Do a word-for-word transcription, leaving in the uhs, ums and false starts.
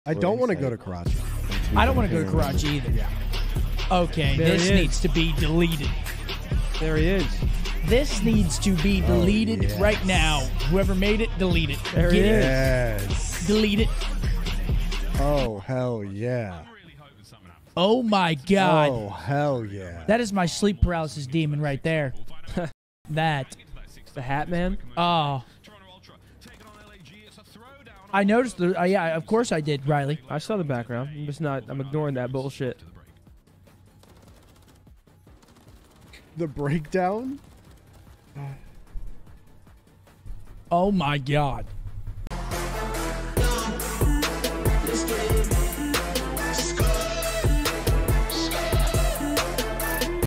I don't want to go to Karachi. I don't want to go to Karachi either. Yeah. Okay, There this he is. needs to be deleted. There he is. This needs to be deleted Oh, yes. right now. Whoever made it, delete it. There he Get it? Yes. Delete it. Oh, hell yeah. Oh my God. Oh, hell yeah. That is my sleep paralysis demon right there. That. The Hat Man. Oh. I noticed the. Uh, yeah, of course I did, Riley. I saw the background. I'm just not. I'm ignoring that bullshit. The breakdown? Oh my God.